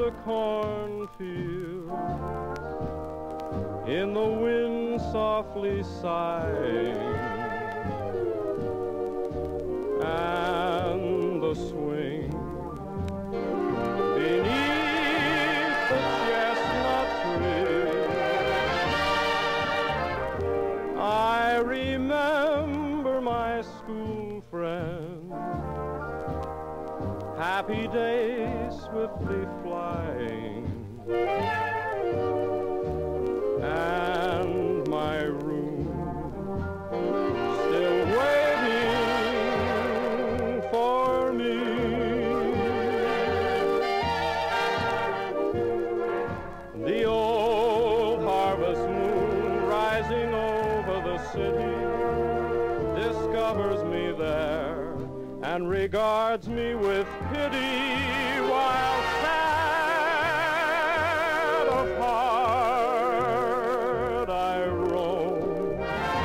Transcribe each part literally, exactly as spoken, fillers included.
the cornfields, in the wind softly sighing, and the swing beneath the chestnut tree. I remember my school friends, happy days swiftly flying, and my room still waiting for me. The old harvest moon rising over the city discovers me there and regards me with pity, while sad of heart I roam.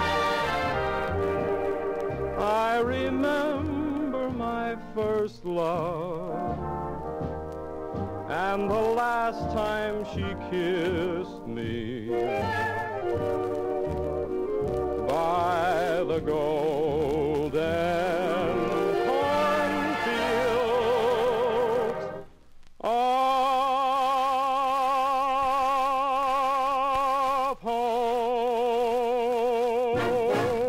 I remember my first love, and the last time she kissed me by the golden of home.